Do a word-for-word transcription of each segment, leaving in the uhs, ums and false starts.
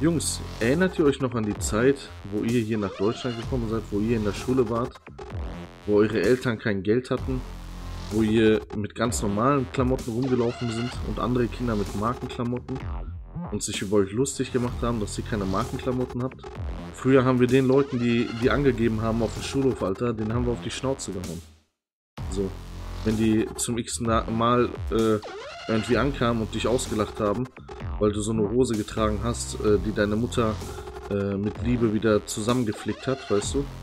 Jungs, erinnert ihr euch noch an die Zeit, wo ihr hier nach Deutschland gekommen seid, wo ihr in der Schule wart, wo eure Eltern kein Geld hatten, wo ihr mit ganz normalen Klamotten rumgelaufen sind und andere Kinder mit Markenklamotten und sich über euch lustig gemacht haben, dass ihr keine Markenklamotten habt? Früher haben wir den Leuten, die, die angegeben haben auf dem Schulhof, Alter, den haben wir auf die Schnauze gehauen. So, wenn die zum x-ten Mal äh, irgendwie ankamen und dich ausgelacht haben, weil du so eine Hose getragen hast, äh, die deine Mutter äh, mit Liebe wieder zusammengeflickt hat, weißt du?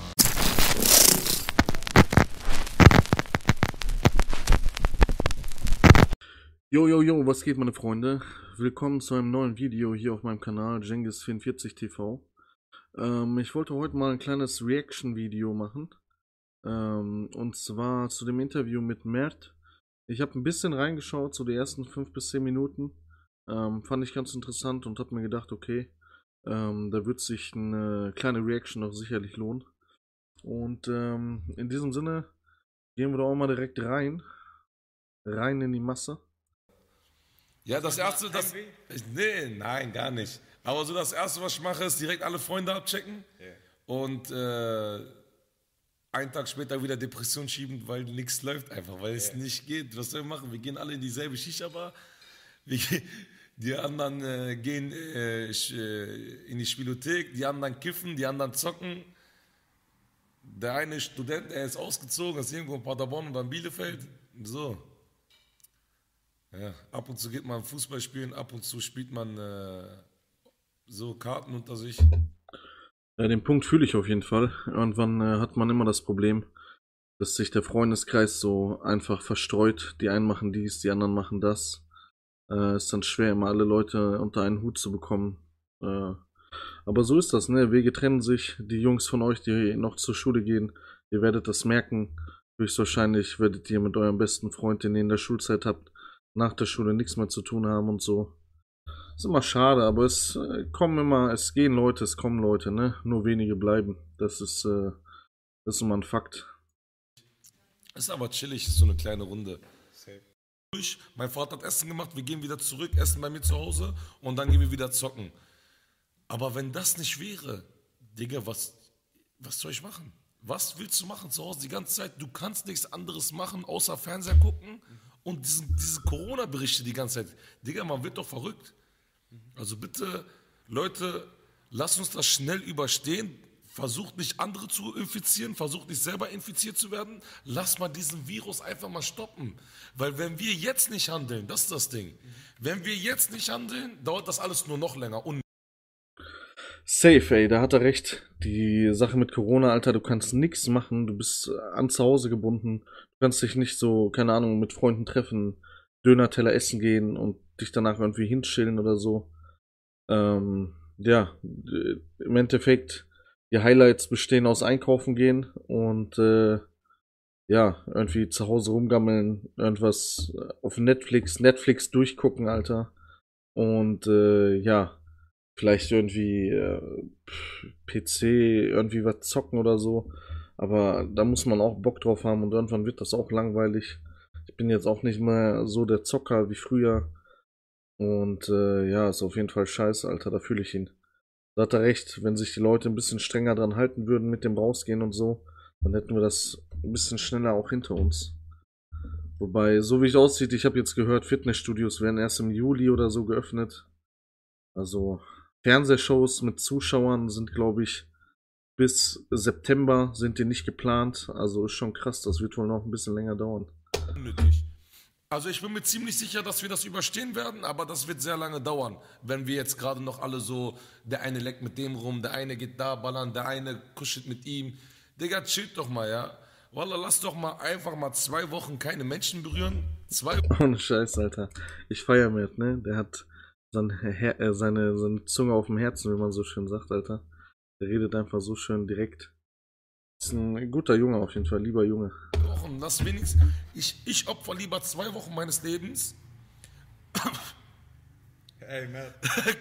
Jo, jo, jo, was geht, meine Freunde? Willkommen zu einem neuen Video hier auf meinem Kanal Cengiz vierundvierzig T V. Ähm, ich wollte heute mal ein kleines Reaction-Video machen. Ähm, und zwar zu dem Interview mit Mert. Ich habe ein bisschen reingeschaut, so die ersten fünf bis zehn Minuten. Ähm, fand ich ganz interessant und habe mir gedacht, okay, ähm, da wird sich eine kleine Reaction auch sicherlich lohnen. Und ähm, in diesem Sinne gehen wir da auch mal direkt rein. Rein in die Masse. Ja, das erste, das. Nee, nein, gar nicht. Aber so das erste, was ich mache, ist direkt alle Freunde abchecken. Yeah. Und äh, einen Tag später wieder Depression schieben, weil nichts läuft einfach, weil es yeah. nicht geht. Was sollen wir machen? Wir gehen alle in dieselbe Shisha-Bar. Die anderen äh, gehen äh, in die Spielothek, die anderen kiffen, die anderen zocken. Der eine Student, der ist ausgezogen, ist irgendwo in Paderborn oder in Bielefeld. So. Ja, ab und zu geht man Fußball spielen, ab und zu spielt man äh, so Karten unter sich. Ja, den Punkt fühle ich auf jeden Fall. Irgendwann äh, hat man immer das Problem, dass sich der Freundeskreis so einfach verstreut. Die einen machen dies, die anderen machen das. Äh, ist dann schwer, immer alle Leute unter einen Hut zu bekommen. Äh, aber so ist das, ne? Wege trennen sich. Die Jungs von euch, die noch zur Schule gehen, ihr werdet das merken. Höchstwahrscheinlich werdet ihr mit eurem besten Freund, den ihr in der Schulzeit habt, nach der Schule nichts mehr zu tun haben und so. Ist immer schade, aber es äh, kommen immer, es gehen Leute, es kommen Leute, ne? Nur wenige bleiben. Das ist, äh, das ist immer ein Fakt. Ist aber chillig, ist so eine kleine Runde. Safe. Mein Vater hat Essen gemacht, wir gehen wieder zurück, essen bei mir zu Hause und dann gehen wir wieder zocken. Aber wenn das nicht wäre, Digga, was, was soll ich machen? Was willst du machen zu Hause die ganze Zeit? Du kannst nichts anderes machen, außer Fernseher gucken. Und diese, diese Corona-Berichte die ganze Zeit. Digga, man wird doch verrückt. Also bitte, Leute, lasst uns das schnell überstehen. Versucht nicht andere zu infizieren, versucht nicht selber infiziert zu werden. Lasst mal diesen Virus einfach mal stoppen. Weil wenn wir jetzt nicht handeln, das ist das Ding. Wenn wir jetzt nicht handeln, dauert das alles nur noch länger. Und Safe, ey, da hat er recht. Die Sache mit Corona, Alter, du kannst nichts machen. Du bist an zu Hause gebunden. Du kannst dich nicht so, keine Ahnung, mit Freunden treffen, Döner-Teller essen gehen und dich danach irgendwie hinschillen oder so. Ähm, ja, im Endeffekt, die Highlights bestehen aus Einkaufen gehen und äh, ja, irgendwie zu Hause rumgammeln, irgendwas auf Netflix, Netflix durchgucken, Alter. Und äh, ja, vielleicht irgendwie äh, P C, irgendwie was zocken oder so. Aber da muss man auch Bock drauf haben und irgendwann wird das auch langweilig. Ich bin jetzt auch nicht mehr so der Zocker wie früher. Und äh, ja, ist auf jeden Fall scheiße, Alter, da fühle ich ihn. Da hat er recht, wenn sich die Leute ein bisschen strenger dran halten würden mit dem Rausgehen und so, dann hätten wir das ein bisschen schneller auch hinter uns. Wobei, so wie es aussieht, ich habe jetzt gehört, Fitnessstudios werden erst im Juli oder so geöffnet. Also Fernsehshows mit Zuschauern sind, glaube ich, bis September sind die nicht geplant. Also ist schon krass, das wird wohl noch ein bisschen länger dauern. Unnötig. Also ich bin mir ziemlich sicher, dass wir das überstehen werden, aber das wird sehr lange dauern, wenn wir jetzt gerade noch alle so, der eine leckt mit dem rum, der eine geht da ballern, der eine kuschelt mit ihm. Digga, chillt doch mal, ja. Wallah, lass doch mal einfach mal zwei Wochen keine Menschen berühren. Zwei Ohne Scheiß, Alter. Ich feier mit, ne? Der hat seine, äh, seine, seine Zunge auf dem Herzen, wie man so schön sagt, Alter. Der redet einfach so schön direkt. Ist ein guter Junge auf jeden Fall, lieber Junge. Wochen, das wenigstens. Ich, ich opfer lieber zwei Wochen meines Lebens. Ey, Matt.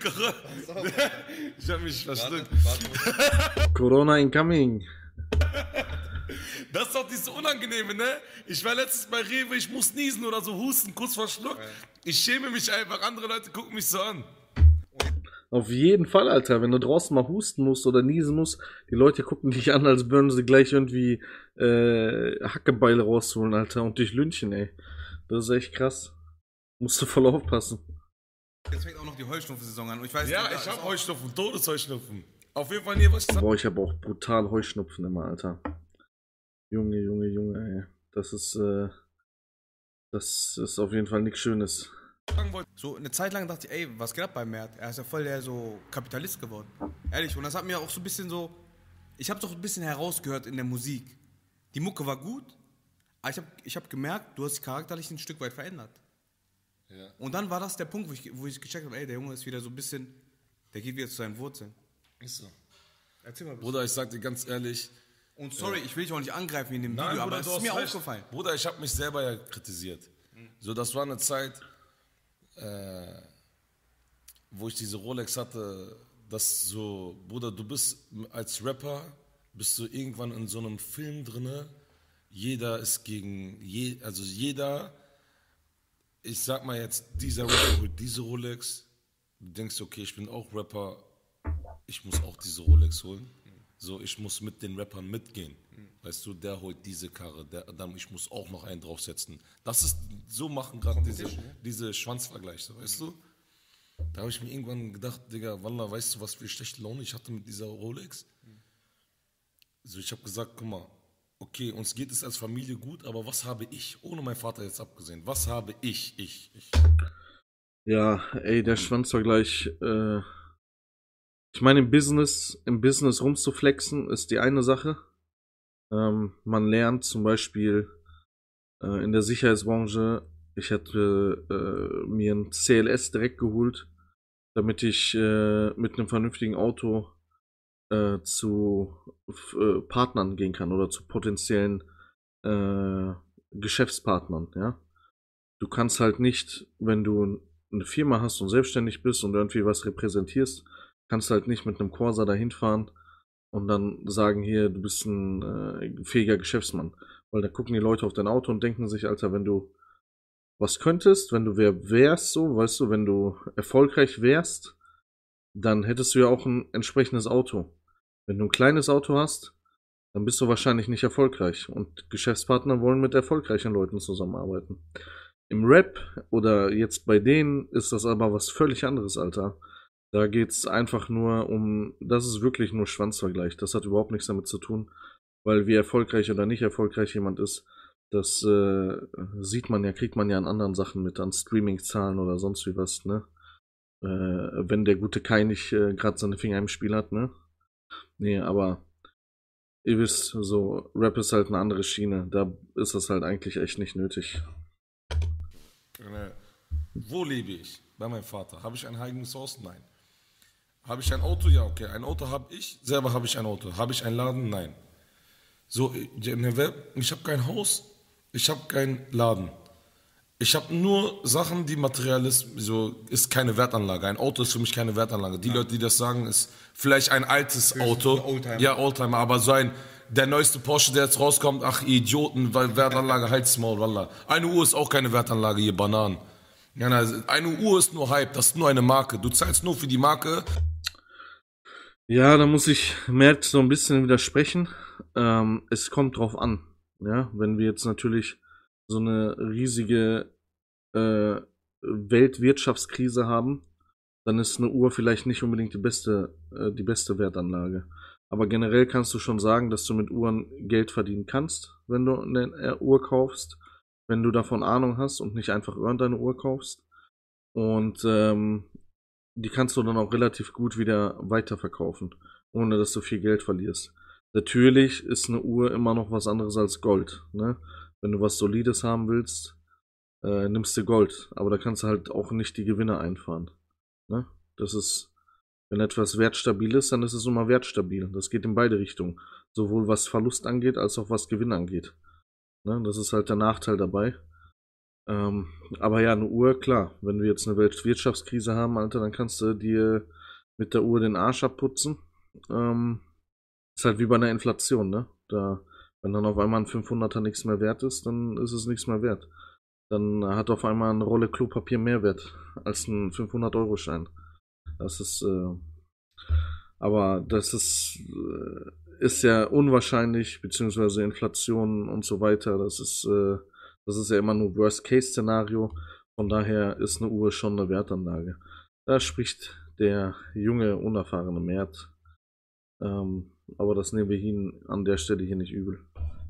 Ich hab mich verschluckt. Corona incoming. Das ist doch dieses Unangenehme, ne? Ich war letztens bei Rewe, ich muss niesen oder so husten, kurz verschluckt. Ich schäme mich einfach, andere Leute gucken mich so an. Auf jeden Fall, Alter. Wenn du draußen mal husten musst oder niesen musst, die Leute gucken dich an, als würden sie gleich irgendwie äh, Hackebeile rausholen, Alter, und dich lynchen, ey. Das ist echt krass. Musst du voll aufpassen. Jetzt fängt auch noch die Heuschnupfensaison an. Und ich weiß, Ja, da ich ist hab auch- Heuschnupfen, Todesheuschnupfen. Auf jeden Fall, nee, was ich Boah, ich habe auch brutal Heuschnupfen immer, Alter. Junge, Junge, Junge, ey. Das ist, äh, das ist auf jeden Fall nichts Schönes. sagen wollte. So eine Zeit lang dachte ich, ey, was geht ab bei Mert? Er ist ja voll der so Kapitalist geworden. Ehrlich. Und das hat mir auch so ein bisschen so, ich habe doch ein bisschen herausgehört in der Musik. Die Mucke war gut, aber ich habe ich hab gemerkt, du hast dich charakterlich ein Stück weit verändert. Ja. Und dann war das der Punkt, wo ich, wo ich gecheckt habe, ey, der Junge ist wieder so ein bisschen, der geht wieder zu seinen Wurzeln. Ist so. Erzähl mal. Bruder, ich sag dir ganz ehrlich. Und sorry, ich will dich auch nicht angreifen in dem Nein, Video, Bruder, aber es du ist hast mir recht. aufgefallen. Bruder, ich habe mich selber ja kritisiert. So, das war eine Zeit, äh, wo ich diese Rolex hatte, dass so, Bruder, du bist als Rapper, bist du irgendwann in so einem Film drinne. Jeder ist gegen, je, also jeder, ich sag mal jetzt, dieser Rapper holt diese Rolex. Du denkst, okay, ich bin auch Rapper, ich muss auch diese Rolex holen. So, ich muss mit den Rappern mitgehen. Weißt du, der holt diese Karre, der, dann ich muss auch noch einen draufsetzen. Das ist, so machen gerade diese, diese Schwanzvergleiche, weißt du? Da habe ich mir irgendwann gedacht, Digga, Wallah, weißt du, was für schlechte Laune ich hatte mit dieser Rolex? So, ich habe gesagt, guck mal, okay, uns geht es als Familie gut, aber was habe ich, ohne meinen Vater jetzt abgesehen, was habe ich, ich, ich? Ja, ey, der Schwanzvergleich, äh, ich meine, im Business, im Business rumzuflexen ist die eine Sache. Ähm, man lernt zum Beispiel äh, in der Sicherheitsbranche, ich hätte äh, mir ein C L S direkt geholt, damit ich äh, mit einem vernünftigen Auto äh, zu äh, Partnern gehen kann oder zu potenziellen äh, Geschäftspartnern, ja. Du kannst halt nicht, wenn du eine Firma hast und selbstständig bist und irgendwie was repräsentierst, kannst halt nicht mit einem Corsa dahin fahren und dann sagen, hier, du bist ein äh, fähiger Geschäftsmann. Weil da gucken die Leute auf dein Auto und denken sich, Alter, wenn du was könntest, wenn du wer wärst, so, weißt du, wenn du erfolgreich wärst, dann hättest du ja auch ein entsprechendes Auto. Wenn du ein kleines Auto hast, dann bist du wahrscheinlich nicht erfolgreich. Und Geschäftspartner wollen mit erfolgreichen Leuten zusammenarbeiten. Im Rap oder jetzt bei denen ist das aber was völlig anderes, Alter. Da geht's einfach nur um, das ist wirklich nur Schwanzvergleich. Das hat überhaupt nichts damit zu tun, weil wie erfolgreich oder nicht erfolgreich jemand ist, das äh, sieht man ja, kriegt man ja an anderen Sachen mit, an Streaming-Zahlen oder sonst wie was, ne? Äh, wenn der gute Kai nicht äh, gerade seine Finger im Spiel hat, ne? Nee, aber ihr wisst, so, Rap ist halt eine andere Schiene. Da ist das halt eigentlich echt nicht nötig. Wo lebe ich? Bei meinem Vater. Habe ich ein eigenes Haus? Nein. Habe ich ein Auto? Ja, okay. Ein Auto habe ich. Selber habe ich ein Auto. Habe ich einen Laden? Nein. So, ich habe kein Haus. Ich habe keinen Laden. Ich habe nur Sachen, die Materialist, so ist keine Wertanlage. Ein Auto ist für mich keine Wertanlage. Die ja. Leute, die das sagen, ist vielleicht ein altes für Auto. Oldtimer. Ja, Oldtimer, aber so ein, der neueste Porsche, der jetzt rauskommt, ach, ihr Idioten, weil Wertanlage, halt's Maul, wallah. Eine Uhr ist auch keine Wertanlage, ihr Bananen. Ja, na, eine Uhr ist nur Hype, das ist nur eine Marke. Du zahlst nur für die Marke. Ja, da muss ich Mert so ein bisschen widersprechen. Ähm, es kommt drauf an. Ja, wenn wir jetzt natürlich so eine riesige äh, Weltwirtschaftskrise haben, dann ist eine Uhr vielleicht nicht unbedingt die beste, äh, die beste Wertanlage. Aber generell kannst du schon sagen, dass du mit Uhren Geld verdienen kannst, wenn du eine Uhr kaufst, wenn du davon Ahnung hast und nicht einfach irgendeine Uhr kaufst. Und ähm, die kannst du dann auch relativ gut wieder weiterverkaufen, ohne dass du viel Geld verlierst. Natürlich ist eine Uhr immer noch was anderes als Gold, ne? Wenn du was Solides haben willst, äh, nimmst du Gold. Aber da kannst du halt auch nicht die Gewinne einfahren, ne? Das ist, wenn etwas wertstabil ist, dann ist es immer wertstabil. Das geht in beide Richtungen. Sowohl was Verlust angeht, als auch was Gewinn angeht. Ne? Das ist halt der Nachteil dabei. Ähm, aber ja, eine Uhr, klar. Wenn wir jetzt eine Weltwirtschaftskrise haben, Alter, dann kannst du dir mit der Uhr den Arsch abputzen. Ähm, ist halt wie bei einer Inflation, ne? Da, wenn dann auf einmal ein fünfhunderter nichts mehr wert ist, dann ist es nichts mehr wert. Dann hat auf einmal eine Rolle Klopapier mehr Wert als ein fünfhundert-Euro-Schein. Das ist, äh, aber das ist, äh, ist ja unwahrscheinlich, beziehungsweise Inflation und so weiter. Das ist, äh, das ist ja immer nur Worst-Case-Szenario. Von daher ist eine Uhr schon eine Wertanlage. Da spricht der junge, unerfahrene Mert. Ähm, aber das nehmen wir ihn an der Stelle hier nicht übel.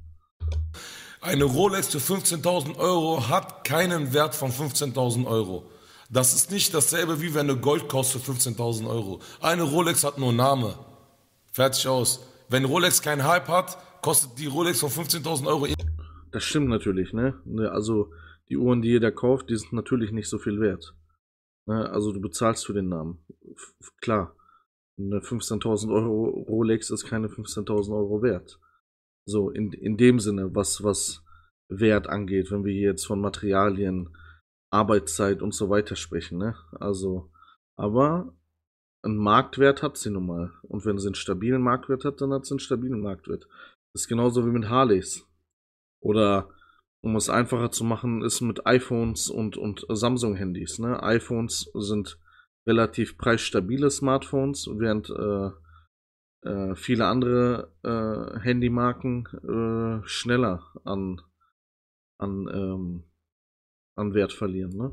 Eine Rolex für fünfzehntausend Euro hat keinen Wert von fünfzehntausend Euro. Das ist nicht dasselbe, wie wenn eine Gold kostet für fünfzehntausend Euro. Eine Rolex hat nur Name. Fertig aus. Wenn Rolex keinen Hype hat, kostet die Rolex von fünfzehntausend Euro. Das stimmt natürlich, ne? Also die Uhren, die jeder kauft, die sind natürlich nicht so viel wert. Ne? Also du bezahlst für den Namen. F- klar, eine fünfzehntausend Euro Rolex ist keine fünfzehntausend Euro wert. So, in, in dem Sinne, was, was Wert angeht, wenn wir hier jetzt von Materialien, Arbeitszeit und so weiter sprechen, ne? Also, aber einen Marktwert hat sie nun mal. Und wenn sie einen stabilen Marktwert hat, dann hat sie einen stabilen Marktwert. Das ist genauso wie mit Harleys. Oder, um es einfacher zu machen, ist mit iPhones und, und Samsung-Handys, ne? iPhones sind relativ preisstabile Smartphones, während äh, äh, viele andere äh, Handymarken äh, schneller an, an, ähm, an Wert verlieren, ne?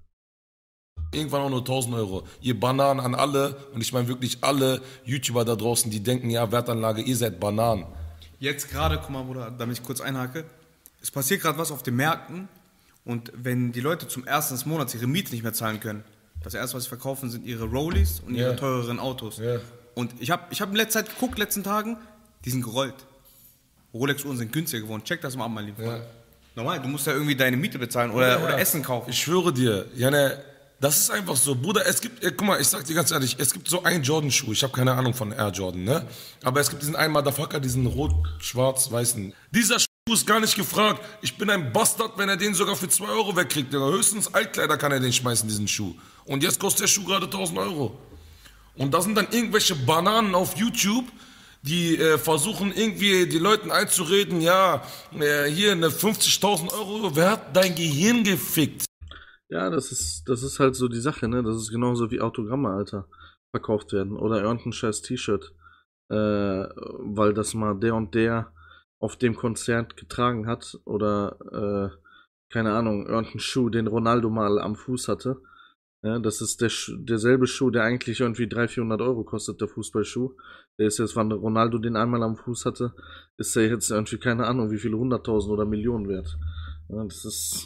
Irgendwann auch nur tausend Euro. Ihr Bananen an alle, und ich meine wirklich alle YouTuber da draußen, die denken, ja, Wertanlage, ihr seid Bananen. Jetzt gerade, guck mal, Bruder, damit ich kurz einhake, es passiert gerade was auf den Märkten und wenn die Leute zum ersten des Monats ihre Miete nicht mehr zahlen können, das erste, was sie verkaufen, sind ihre Rollies und ihre Yeah. teureren Autos. Yeah. Und ich habe ich hab in letzter Zeit geguckt, letzten Tagen, die sind gerollt. Rolex-Uhren sind günstiger geworden. Check das mal ab, mein lieber Freund. Ja. Normal, du musst ja irgendwie deine Miete bezahlen oder, Ja. oder Essen kaufen. Ich schwöre dir, Janne, das ist einfach so, Bruder, es gibt, äh, guck mal, ich sag dir ganz ehrlich, es gibt so einen Jordan-Schuh, ich habe keine Ahnung von Air Jordan, ne? Aber es gibt diesen einen Motherfucker, diesen rot-schwarz-weißen. Dieser Schuh ist gar nicht gefragt. Ich bin ein Bastard, wenn er den sogar für zwei Euro wegkriegt. Digga. Höchstens Altkleider kann er den schmeißen, diesen Schuh. Und jetzt kostet der Schuh gerade tausend Euro. Und da sind dann irgendwelche Bananen auf YouTube, die äh, versuchen irgendwie die Leuten einzureden, ja, äh, hier eine fünfzigtausend Euro, wer hat dein Gehirn gefickt? Ja, das ist, das ist halt so die Sache, ne? Das ist genauso wie Autogramme, Alter, verkauft werden. Oder irgendein scheiß T-Shirt. Äh, weil das mal der und der auf dem Konzert getragen hat. Oder, äh, keine Ahnung, irgendein Schuh, den Ronaldo mal am Fuß hatte. Ja, das ist der Sch- derselbe Schuh, der eigentlich irgendwie dreihundert, vierhundert Euro kostet, der Fußballschuh. Der ist jetzt, wann Ronaldo den einmal am Fuß hatte, ist der jetzt irgendwie, keine Ahnung, wie viele hunderttausend oder Millionen wert. Ja, das ist...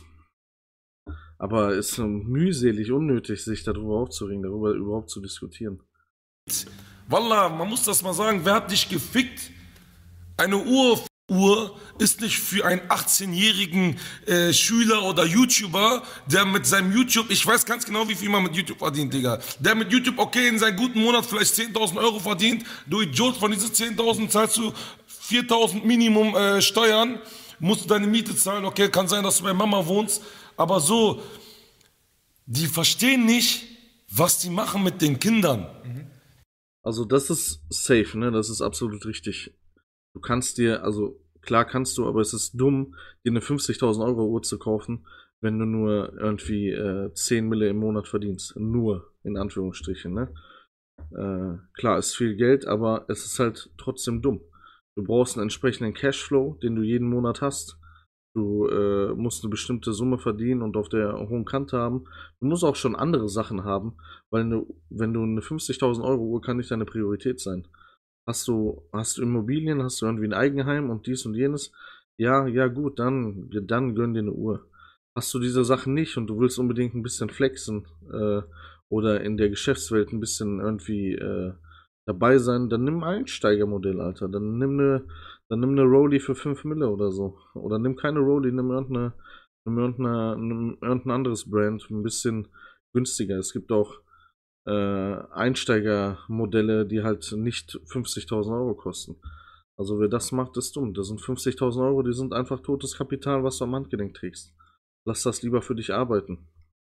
Aber ist so mühselig, unnötig, sich darüber aufzuregen, darüber überhaupt zu diskutieren. Wallah, man muss das mal sagen, wer hat dich gefickt? Eine Uhr, Uhr ist nicht für einen achtzehnjährigen äh, Schüler oder YouTuber, der mit seinem YouTube, ich weiß ganz genau, wie viel man mit YouTube verdient, Digga. Der mit YouTube, okay, in seinem guten Monat vielleicht zehntausend Euro verdient. Du Idiot, von diesen zehntausend zahlst du viertausend Minimum äh, Steuern, musst du deine Miete zahlen, okay, kann sein, dass du bei Mama wohnst. Aber so, die verstehen nicht, was die machen mit den Kindern. Also das ist safe, ne? Das ist absolut richtig. Du kannst dir, also klar kannst du, aber es ist dumm, dir eine fünfzigtausend Euro Uhr zu kaufen, wenn du nur irgendwie äh, zehn Mille im Monat verdienst. Nur, in Anführungsstrichen, ne? Äh, klar, ist viel Geld, aber es ist halt trotzdem dumm. Du brauchst einen entsprechenden Cashflow, den du jeden Monat hast. Du äh, musst eine bestimmte Summe verdienen und auf der hohen Kante haben. Du musst auch schon andere Sachen haben, weil ne, wenn du eine fünfzigtausend Euro Uhr kann nicht deine Priorität sein. Hast du, hast du Immobilien, hast du irgendwie ein Eigenheim und dies und jenes? Ja, ja gut, dann, dann gönn dir eine Uhr. Hast du diese Sachen nicht und du willst unbedingt ein bisschen flexen äh, oder in der Geschäftswelt ein bisschen irgendwie äh, dabei sein, dann nimm ein Einsteigermodell, Alter. Dann nimm eine Dann nimm eine Rollie für fünf Mille oder so. Oder nimm keine Rollie, nimm irgendeine, nimm irgendeine, nimm irgendein anderes Brand, ein bisschen günstiger. Es gibt auch äh, Einsteigermodelle, die halt nicht fünfzigtausend Euro kosten. Also wer das macht, ist dumm. Das sind fünfzigtausend Euro, die sind einfach totes Kapital, was du am Handgelenk trägst. Lass das lieber für dich arbeiten.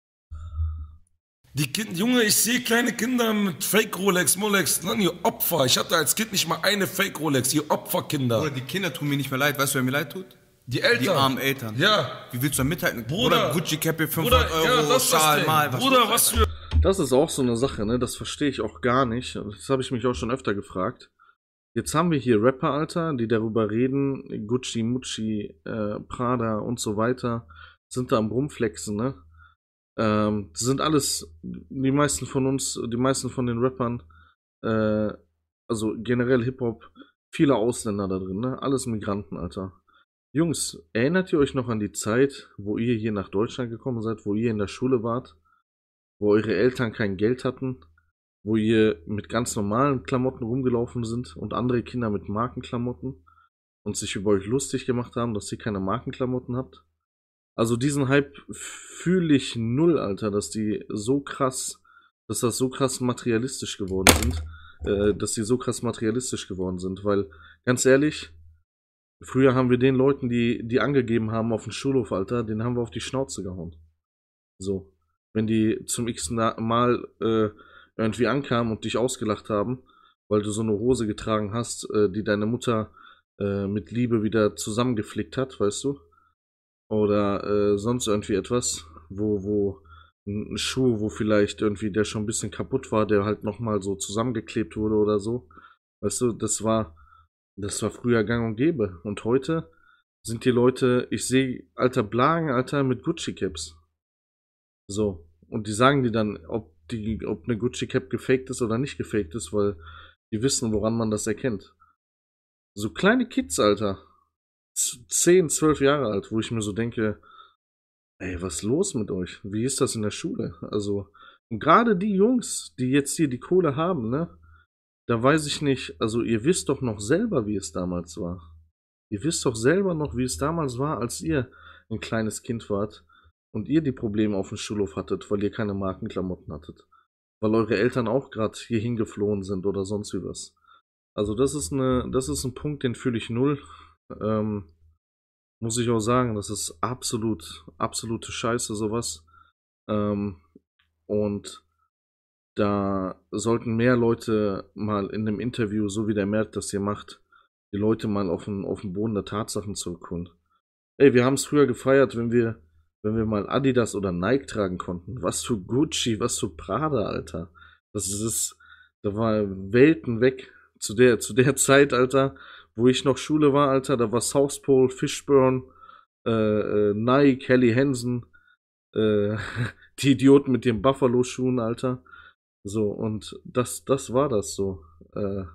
Die Kind, Junge, ich sehe kleine Kinder mit Fake Rolex, Molex, dann ihr Opfer. Ich hatte als Kind nicht mal eine Fake Rolex, ihr Opferkinder. Oder die Kinder tun mir nicht mehr leid. Weißt du, wer mir leid tut? Die Eltern. Die armen Eltern. Ja. Wie willst du da mithalten? Bruder. Gucci-Cappy, fünfhundert Euro, ja, das ist das Schal, Ding. mal. Was Bruder, los, was Alter? für... Das ist auch so eine Sache, ne? Das verstehe ich auch gar nicht. Das habe ich mich auch schon öfter gefragt. Jetzt haben wir hier Rapper, Alter, die darüber reden, Gucci, Mucci, äh, Prada und so weiter, sind da am Rumflexen, ne? Ähm, das sind alles, die meisten von uns, die meisten von den Rappern, äh, also generell Hip-Hop, viele Ausländer da drin, ne? Alles Migranten, Alter. Jungs, erinnert ihr euch noch an die Zeit, wo ihr hier nach Deutschland gekommen seid, wo ihr in der Schule wart, wo eure Eltern kein Geld hatten, wo ihr mit ganz normalen Klamotten rumgelaufen sind und andere Kinder mit Markenklamotten und sich über euch lustig gemacht haben, dass ihr keine Markenklamotten habt? Also diesen Hype fühle ich null, Alter, dass die so krass, dass das so krass materialistisch geworden sind, äh, dass die so krass materialistisch geworden sind, weil, ganz ehrlich, früher haben wir den Leuten, die, die angegeben haben auf dem Schulhof, Alter, den haben wir auf die Schnauze gehauen. So. Wenn die zum x-ten Mal äh, irgendwie ankamen und dich ausgelacht haben, weil du so eine Hose getragen hast, äh, die deine Mutter äh, mit Liebe wieder zusammengeflickt hat, weißt du? Oder äh, sonst irgendwie etwas, wo, wo ein Schuh, wo vielleicht irgendwie der schon ein bisschen kaputt war, der halt nochmal so zusammengeklebt wurde oder so. Weißt du, das war, das war früher gang und gäbe. Und heute sind die Leute, ich sehe alter Blagen, Alter, mit Gucci-Caps. So. Und die sagen dir dann, ob die, ob eine Gucci-Cap gefaked ist oder nicht gefaked ist, weil die wissen, woran man das erkennt. So kleine Kids, Alter. zehn, zwölf Jahre alt, wo ich mir so denke, ey, was ist los mit euch? Wie ist das in der Schule? Also, und gerade die Jungs, die jetzt hier die Kohle haben, ne? Da weiß ich nicht, also ihr wisst doch noch selber, wie es damals war. Ihr wisst doch selber noch, wie es damals war, als ihr ein kleines Kind wart und ihr die Probleme auf dem Schulhof hattet, weil ihr keine Markenklamotten hattet. Weil eure Eltern auch gerade hierhin geflohen sind oder sonst wie was. Also das ist eine, das ist ein Punkt, den fühle ich null. Ähm, muss ich auch sagen, das ist absolut, absolute Scheiße, sowas. Ähm, und da sollten mehr Leute mal in einem Interview, so wie der Mert das hier macht, die Leute mal auf den, auf den Boden der Tatsachen zurückholen. Ey, wir haben es früher gefeiert, wenn wir, wenn wir mal Adidas oder Nike tragen konnten. Was für Gucci, was für Prada, Alter. Das ist, da war Welten weg. Zu der, zu der Zeit, Alter, wo ich noch Schule war, Alter, da war South Pole, Fishburne, äh, äh, Nike, Helly Hansen, äh, die Idioten mit den Buffalo-Schuhen, Alter. So, und das, das war das so. Äh,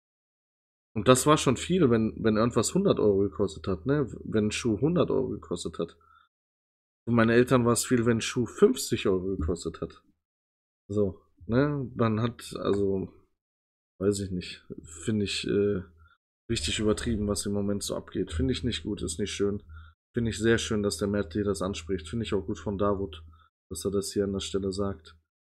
und das war schon viel, wenn, wenn irgendwas hundert Euro gekostet hat, ne? Wenn ein Schuh hundert Euro gekostet hat. Für meine Eltern war es viel, wenn ein Schuh fünfzig Euro gekostet hat. So, ne? Man hat, also, weiß ich nicht, finde ich, äh, richtig übertrieben, was im Moment so abgeht. Finde ich nicht gut, ist nicht schön. Finde ich sehr schön, dass der Mert dir das anspricht. Finde ich auch gut von Davut, dass er das hier an der Stelle sagt.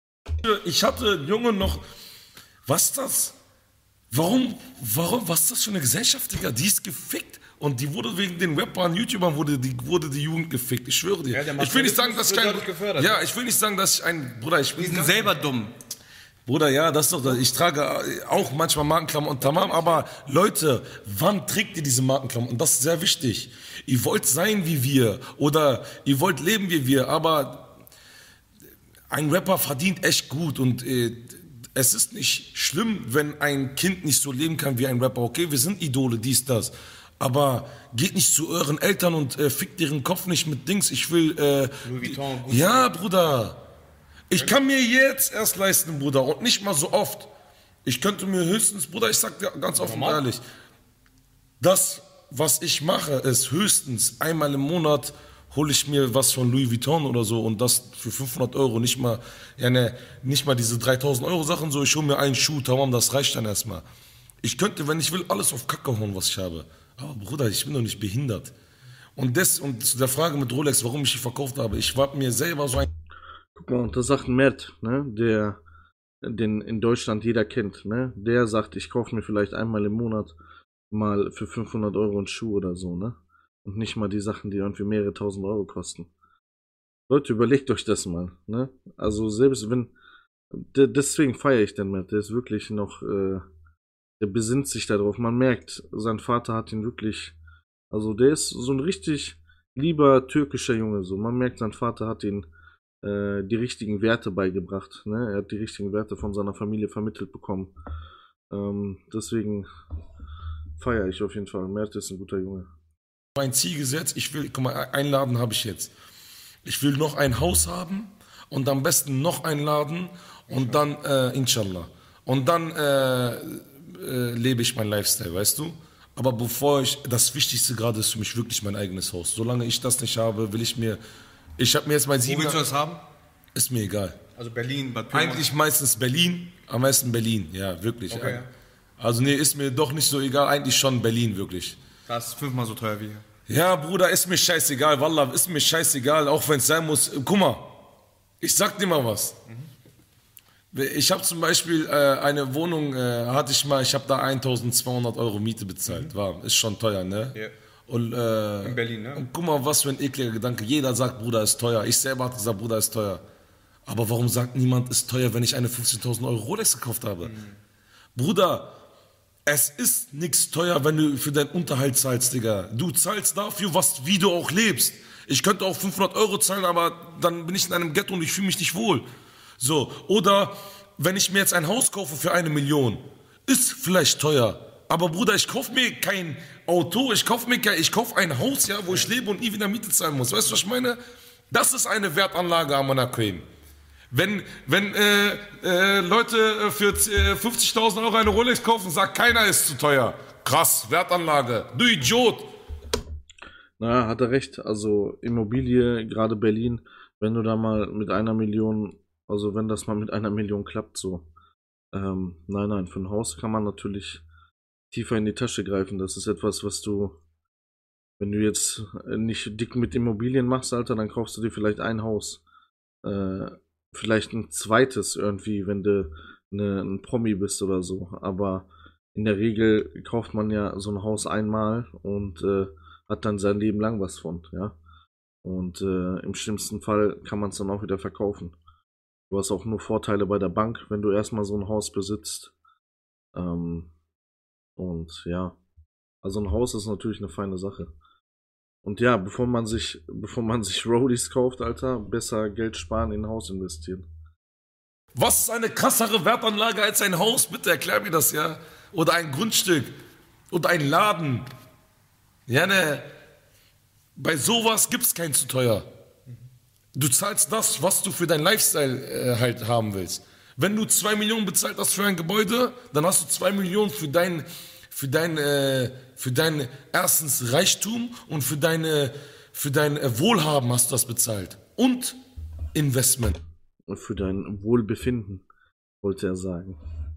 Ich hatte einen Junge noch, was ist das? Warum, warum, was ist das für eine Gesellschaft, Digga? Die ist gefickt und die wurde wegen den Rappern, YouTubern, wurde die, wurde die Jugend gefickt. Ich schwöre dir. Ja, ich will nicht sagen, dass ich kein, ja, ich will nicht sagen, dass ich ein, Bruder, ich bin die sind selber dumm. Bruder, ja, das ist doch das. Ich trage auch manchmal Markenklamotten, tamam, aber Leute, wann trägt ihr diese Markenklamotten? Das ist sehr wichtig. Ihr wollt sein wie wir oder ihr wollt leben wie wir, aber ein Rapper verdient echt gut und äh, es ist nicht schlimm, wenn ein Kind nicht so leben kann wie ein Rapper. Okay, wir sind Idole, dies, das. Aber geht nicht zu euren Eltern und äh, fickt ihren Kopf nicht mit Dings. Ich will, äh, Louis Vuitton, die, ja, Bruder. Ich kann mir jetzt erst leisten, Bruder, und nicht mal so oft. Ich könnte mir höchstens, Bruder, ich sag dir ganz offen und ehrlich, das, was ich mache, ist höchstens einmal im Monat hole ich mir was von Louis Vuitton oder so und das für fünfhundert Euro, nicht mal, ja, ne, nicht mal diese dreitausend Euro Sachen, so, ich hole mir einen Schuh, tamam, das reicht dann erstmal. Ich könnte, wenn ich will, alles auf Kacke hauen, was ich habe. Aber Bruder, ich bin doch nicht behindert. Und das, und zu der Frage mit Rolex, warum ich die verkauft habe, ich war mir selber so ein... Guck mal, und das sagt ein Mert, ne, der, den in Deutschland jeder kennt, ne, der sagt, ich kaufe mir vielleicht einmal im Monat mal für fünfhundert Euro einen Schuh oder so, ne, und nicht mal die Sachen, die irgendwie mehrere tausend Euro kosten. Leute, überlegt euch das mal, ne, also selbst wenn, de, deswegen feiere ich den Mert, der ist wirklich noch, äh, der besinnt sich darauf, man merkt, sein Vater hat ihn wirklich, also der ist so ein richtig lieber türkischer Junge, so, man merkt, sein Vater hat ihn äh, die richtigen Werte beigebracht. Ne? Er hat die richtigen Werte von seiner Familie vermittelt bekommen. Ähm, deswegen feiere ich auf jeden Fall. Mert ist ein guter Junge. Mein Ziel gesetzt, ich will, guck mal, einen Laden habe ich jetzt. Ich will noch ein Haus haben und am besten noch einen Laden und dann, äh, inshallah. Und dann äh, äh, lebe ich mein Lifestyle, weißt du? Aber bevor ich, das Wichtigste gerade ist für mich wirklich mein eigenes Haus. Solange ich das nicht habe, will ich mir, ich habe mir jetzt mein Wo sieben... willst du das haben? Ist mir egal. Also Berlin, Bad Pyrmont. Eigentlich meistens Berlin, am meisten Berlin, ja, wirklich. Okay. Ja. Also nee, ist mir doch nicht so egal, eigentlich schon Berlin, wirklich. Das ist fünfmal so teuer wie hier. Ja, Bruder, ist mir scheißegal, Wallah, ist mir scheißegal, auch wenn es sein muss. Guck mal, ich sag dir mal was. Ich habe zum Beispiel äh, eine Wohnung, äh, hatte ich mal, ich habe da eintausendzweihundert Euro Miete bezahlt. War, ist schon teuer, ne? Ja. Und, äh, In Berlin, ne? Und guck mal, was für ein ekliger Gedanke. Jeder sagt, Bruder, ist teuer. Ich selber habe gesagt, Bruder, ist teuer. Aber warum sagt niemand, ist teuer, wenn ich eine fünfzehntausend Euro Rolex gekauft habe? Mhm. Bruder, es ist nichts teuer, wenn du für deinen Unterhalt zahlst, Digga. Du zahlst dafür, was, wie du auch lebst. Ich könnte auch fünfhundert Euro zahlen, aber dann bin ich in einem Ghetto und ich fühle mich nicht wohl. So, oder wenn ich mir jetzt ein Haus kaufe für eine Million, ist vielleicht teuer. Aber Bruder, ich kaufe mir kein Auto, ich kaufe mir kein, ich kaufe ein Haus, ja, wo ich lebe und nie wieder Miete zahlen muss. Weißt du, was ich meine? Das ist eine Wertanlage am Anaquem. Wenn, wenn äh, äh, Leute für äh, fünfzigtausend Euro eine Rolex kaufen, sagt keiner, ist zu teuer. Krass, Wertanlage. Du Idiot. Na, hat er recht. Also Immobilie, gerade Berlin, wenn du da mal mit einer Million, also wenn das mal mit einer Million klappt, so. Ähm, nein, nein, für ein Haus kann man natürlich tiefer in die Tasche greifen. Das ist etwas, was du, wenn du jetzt nicht dick mit Immobilien machst, Alter, dann kaufst du dir vielleicht ein Haus. Äh, vielleicht ein zweites irgendwie, wenn du ne, ein Promi bist oder so. Aber in der Regel kauft man ja so ein Haus einmal und äh, hat dann sein Leben lang was von, ja. Und äh, im schlimmsten Fall kann man es dann auch wieder verkaufen. Du hast auch nur Vorteile bei der Bank, wenn du erstmal so ein Haus besitzt. Ähm, und ja, also ein Haus ist natürlich eine feine Sache. Und ja, bevor man sich, bevor man sich Rollies kauft, Alter, besser Geld sparen, in ein Haus investieren. Was ist eine krassere Wertanlage als ein Haus? Bitte erklär mir das, ja. Oder ein Grundstück. Oder ein Laden. Ja, ne. Bei sowas gibt's kein zu teuer. Du zahlst das, was du für dein Lifestyle äh, halt haben willst. Wenn du zwei Millionen bezahlt hast für ein Gebäude, dann hast du zwei Millionen für dein, für dein, äh, für dein erstens Reichtum und für deine, für dein äh, Wohlhaben hast du das bezahlt. Und Investment. Und für dein Wohlbefinden, wollte er sagen.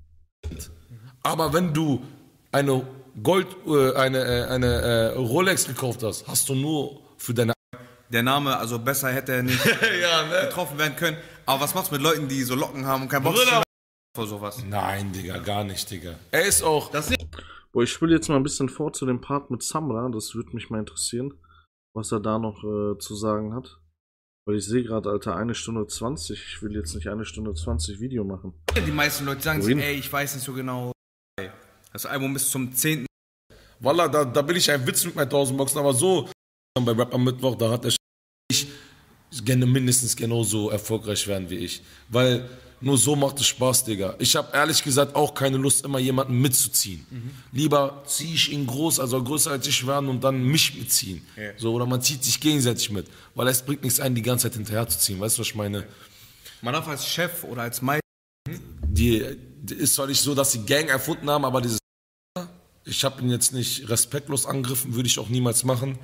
Aber wenn du eine Gold, äh, eine, äh, eine äh, Rolex gekauft hast, hast du nur für deine... Der Name, also besser hätte er nicht ja, ne? getroffen werden können. Aber was macht's mit Leuten, die so Locken haben und keinen Bock Bruder. vor sowas? Nein, Digga, gar nicht, Digga. Er ist auch... Das Boah, ich spiele jetzt mal ein bisschen vor zu dem Part mit Samra. Das würde mich mal interessieren, was er da noch äh, zu sagen hat. Weil ich sehe gerade, Alter, eine Stunde zwanzig. Ich will jetzt nicht eine Stunde zwanzig Video machen. Die meisten Leute sagen Wohin? sich, ey, ich weiß nicht so genau. Das Album ist zum zehnten Wallah, da, da bin ich ein Witz mit meinen tausend Boxen, aber so bei Rap am Mittwoch, da hat er ich gerne mindestens genauso erfolgreich werden wie ich. Weil nur so macht es Spaß, Digga. Ich habe ehrlich gesagt auch keine Lust, immer jemanden mitzuziehen. Mhm. Lieber ziehe ich ihn groß, also größer als ich werden und dann mich mitziehen. Ja. So, oder man zieht sich gegenseitig mit. Weil es bringt nichts ein, die ganze Zeit hinterher zu ziehen. Weißt du, was ich meine? Man darf als Chef oder als Meister. Die, die ist zwar nicht so, dass sie Gang erfunden haben, aber dieses ich habe ihn jetzt nicht respektlos angegriffen, würde ich auch niemals machen.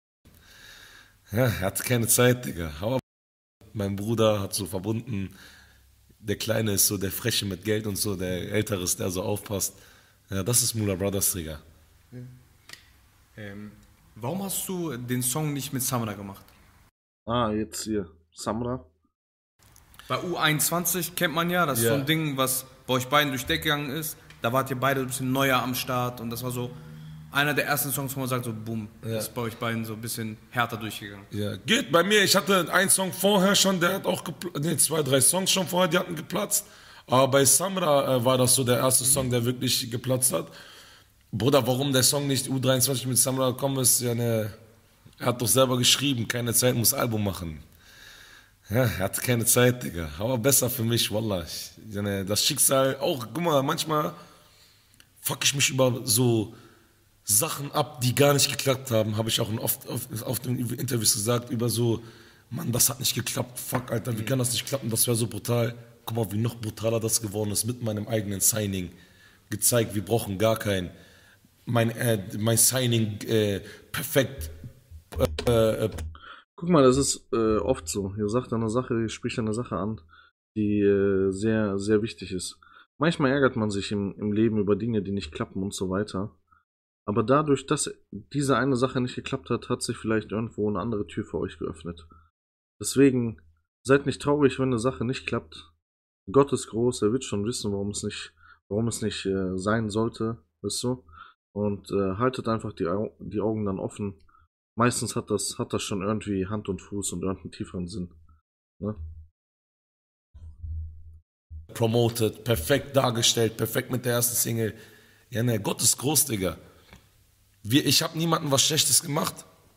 Ja, er hat keine Zeit, Digga. Aber mein Bruder hat so verbunden, der Kleine ist so der Freche mit Geld und so, der Ältere ist, der so aufpasst. Ja, das ist Mula Brothers, Digga. Ja. Ähm, warum hast du den Song nicht mit Samra gemacht? Ah, jetzt hier, Samra. Bei U einundzwanzig kennt man ja, das ist Ja. so ein Ding, was bei euch beiden durch die Decke gegangen ist. Da wart ihr beide ein bisschen neuer am Start und das war so einer der ersten Songs, wo man sagt, so boom, Ja. ist bei euch beiden so ein bisschen härter durchgegangen. Ja, geht bei mir. Ich hatte einen Song vorher schon, der hat auch geplatzt, nee, zwei, drei Songs schon vorher, die hatten geplatzt. Aber bei Samra äh, war das so der erste Song, der wirklich geplatzt hat. Bruder, warum der Song nicht U dreiundzwanzig mit Samra gekommen ist, ja, ne, er hat doch selber geschrieben, keine Zeit, muss Album machen. Ja, er hatte keine Zeit, Digga. Aber besser für mich, wallah. Ich, das Schicksal, auch, guck mal, manchmal fuck ich mich über so Sachen ab, die gar nicht geklappt haben, habe ich auch oft auf, auf den Interviews gesagt, über so, Mann, das hat nicht geklappt, fuck, Alter, wie kann das nicht klappen, das wäre so brutal. Guck mal, wie noch brutaler das geworden ist mit meinem eigenen Signing. Gezeigt, wir brauchen gar keinen. Mein, äh, mein Signing äh, perfekt. Äh, äh, Guck mal, das ist äh, oft so. Ihr sagt eine Sache, ihr spricht eine Sache an, die äh, sehr, sehr wichtig ist. Manchmal ärgert man sich im, im Leben über Dinge, die nicht klappen und so weiter. Aber dadurch, dass diese eine Sache nicht geklappt hat, hat sich vielleicht irgendwo eine andere Tür für euch geöffnet. Deswegen seid nicht traurig, wenn eine Sache nicht klappt. Gott ist groß, er wird schon wissen, warum es nicht, warum es nicht äh, sein sollte, weißt du? Und äh, haltet einfach die, Au die Augen dann offen. Meistens hat das, hat das schon irgendwie Hand und Fuß und irgendeinen tieferen Sinn. Ne? Promoted, perfekt dargestellt, perfekt mit der ersten Single. Ja, ne, Gott ist groß, Digga. Wir, ich habe niemandem was Schlechtes gemacht.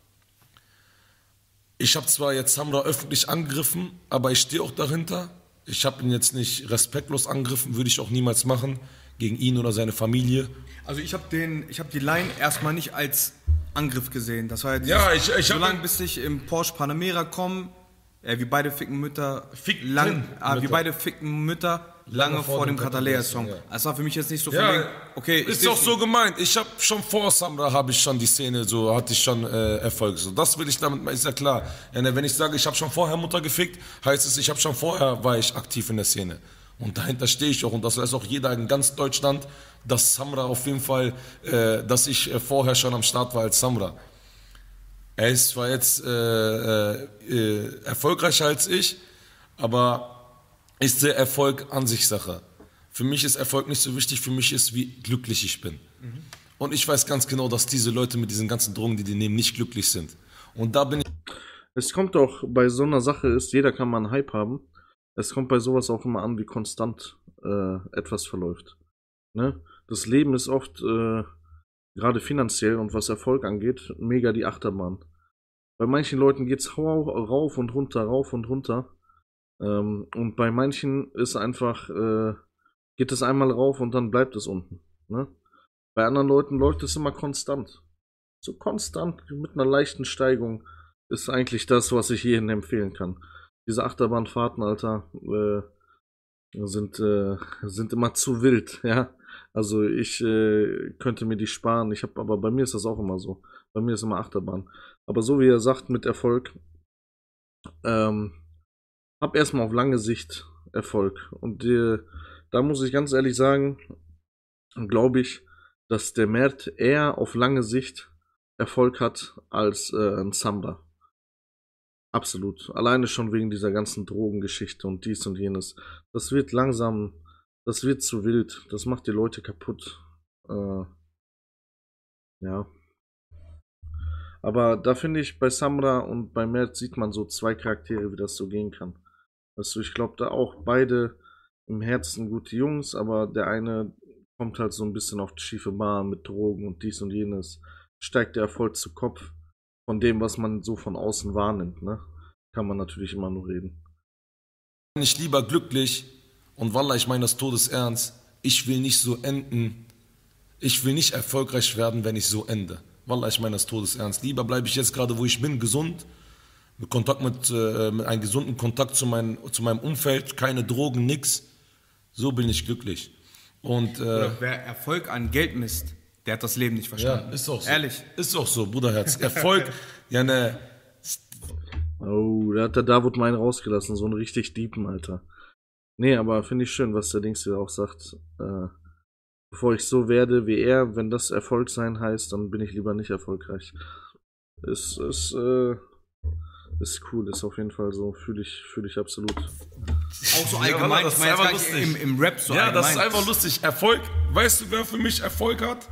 Ich habe zwar jetzt Samra öffentlich angegriffen, aber ich stehe auch dahinter. Ich habe ihn jetzt nicht respektlos angegriffen, würde ich auch niemals machen, gegen ihn oder seine Familie. Also ich habe den, ich habe die Line erstmal nicht als Angriff gesehen. Das war jetzt ja, ich, ich so lange, bis ich im Porsche Panamera komme, äh, wir beide ficken Mütter, Fick lang, ah, Mütter. wir beide ficken Mütter lange, lange vor, vor dem Katalea-Song. Ja. Das war für mich jetzt nicht so ja, viel. Okay, ist doch so gemeint. Ich habe schon vor Samra habe ich schon die Szene so hatte ich schon äh, Erfolg. So das will ich damit, ist ja klar. Ja, wenn ich sage, ich habe schon vorher Mutter gefickt, heißt es, ich habe schon vorher war ich aktiv in der Szene. Und dahinter stehe ich auch und das weiß auch jeder in ganz Deutschland, dass Samra auf jeden Fall, äh, dass ich äh, vorher schon am Start war als Samra. Er ist zwar jetzt äh, äh, erfolgreicher als ich, aber ist der Erfolg Ansichtssache. Für mich ist Erfolg nicht so wichtig, für mich ist, wie glücklich ich bin. Mhm. Und ich weiß ganz genau, dass diese Leute mit diesen ganzen Drogen, die die nehmen, nicht glücklich sind. Und da bin ich... Es kommt auch, bei so einer Sache ist, jeder kann mal einen Hype haben. Es kommt bei sowas auch immer an, wie konstant äh, etwas verläuft. Ne? Das Leben ist oft, äh, gerade finanziell und was Erfolg angeht, mega die Achterbahn. Bei manchen Leuten geht's rauf und runter, rauf und runter. Ähm, und bei manchen ist einfach, äh, geht es einmal rauf und dann bleibt es unten. Ne? Bei anderen Leuten läuft es immer konstant. So konstant mit einer leichten Steigung ist eigentlich das, was ich jedem empfehlen kann. Diese Achterbahnfahrten, Alter, äh, sind, äh, sind immer zu wild, ja. Also ich äh, könnte mir die sparen. Ich habe, aber bei mir ist das auch immer so. Bei mir ist immer Achterbahn. Aber so wie er sagt, mit Erfolg, ähm, hab erstmal auf lange Sicht Erfolg. Und äh, da muss ich ganz ehrlich sagen, glaube ich, dass der Mert eher auf lange Sicht Erfolg hat als äh, ein Samra. Absolut. Alleine schon wegen dieser ganzen Drogengeschichte und dies und jenes. Das wird langsam, das wird zu wild. Das macht die Leute kaputt. Äh, ja. Aber da finde ich, bei Samra und bei Mert sieht man so zwei Charaktere, wie das so gehen kann. Weißt du, ich glaube da auch beide im Herzen gute Jungs, aber der eine kommt halt so ein bisschen auf die schiefe Bahn mit Drogen und dies und jenes. Steigt der Erfolg zu Kopf von dem, was man so von außen wahrnimmt, ne? Kann man natürlich immer nur reden. Bin ich lieber glücklich und wallah, ich meine das todesernst. Ich will nicht so enden. Ich will nicht erfolgreich werden, wenn ich so ende. Wallah, ich meine das todesernst. Lieber bleibe ich jetzt gerade, wo ich bin, gesund, mit Kontakt mit, äh, mit einem gesunden Kontakt zu, mein, zu meinem Umfeld, keine Drogen, nix. So bin ich glücklich. Und äh, Oder wer Erfolg an Geld misst, der hat das Leben nicht verstanden. Ja, ist auch so. Ehrlich. Ist auch so, Bruderherz. Erfolg, ja ne. Oh, da hat der Davut meinen rausgelassen, so einen richtig Diepen, Alter. Nee, aber finde ich schön, was der Dings hier auch sagt. Äh, bevor ich so werde wie er, wenn das Erfolg sein heißt, dann bin ich lieber nicht erfolgreich. Ist, ist, äh, ist cool, ist auf jeden Fall so, fühle ich, fühle ich absolut. Auch so allgemein, ja, ich meine jetzt lustig. Im, im Rap so ja, allgemein. Das ist einfach lustig. Erfolg, weißt du, wer für mich Erfolg hat?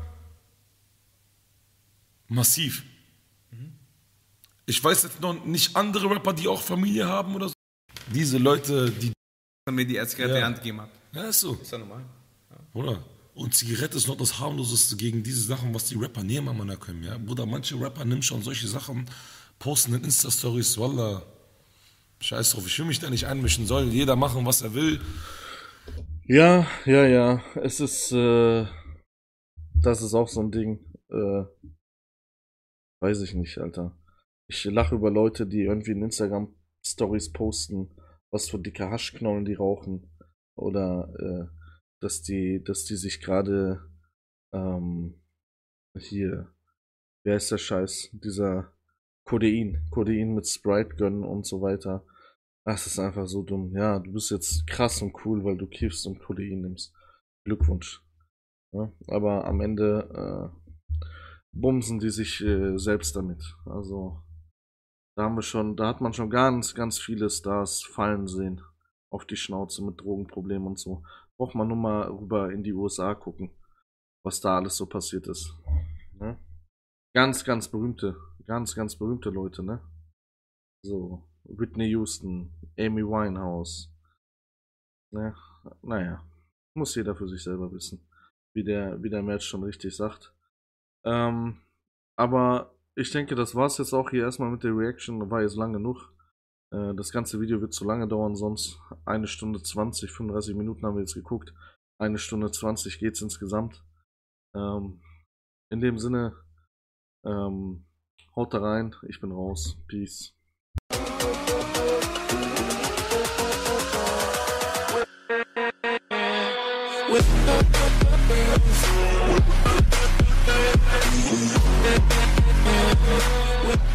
Massiv. Mhm. Ich weiß jetzt noch nicht andere Rapper, die auch Familie haben oder so. Diese Leute, die mir die Zigarette in die Hand gegeben hat. Ja, ist so. Ist ja normal. Ja. Oder? Und Zigarette ist noch das harmloseste gegen diese Sachen, was die Rapper nebeneinander können. Ja? Bruder, manche Rapper nehmen schon solche Sachen, posten in Insta-Stories, wallah. Scheiß drauf, ich will mich da nicht einmischen. Soll jeder machen, was er will. Ja, ja, ja. Es ist, äh, das ist auch so ein Ding. Äh, weiß ich nicht, Alter. Ich lache über Leute, die irgendwie in Instagram-Stories posten, was für dicke Haschknollen die rauchen. Oder, äh, dass die, dass die sich gerade, ähm, hier, wie heißt der Scheiß? Dieser Codein, Codein mit Sprite gönnen und so weiter. Das ist einfach so dumm. Ja, du bist jetzt krass und cool, weil du kiffst und Codein nimmst. Glückwunsch. Ja, aber am Ende äh, bumsen die sich äh, selbst damit. Also da haben wir schon, da hat man schon ganz, ganz viele Stars fallen sehen auf die Schnauze mit Drogenproblemen und so. Braucht man nur mal rüber in die U S A gucken, was da alles so passiert ist. Ne? Ganz, ganz berühmte, ganz, ganz berühmte Leute, ne? So, Whitney Houston, Amy Winehouse. Ne? Naja, muss jeder für sich selber wissen, wie der, wie der Match schon richtig sagt. Ähm, aber ich denke, das war's jetzt auch hier erstmal mit der Reaction. War jetzt lang genug. Äh, das ganze Video wird zu lange dauern, sonst eine Stunde zwanzig, fünfunddreißig Minuten haben wir jetzt geguckt. Eine Stunde zwanzig geht's insgesamt. Ähm, in dem Sinne, ähm, haut da rein. Ich bin raus. Peace. With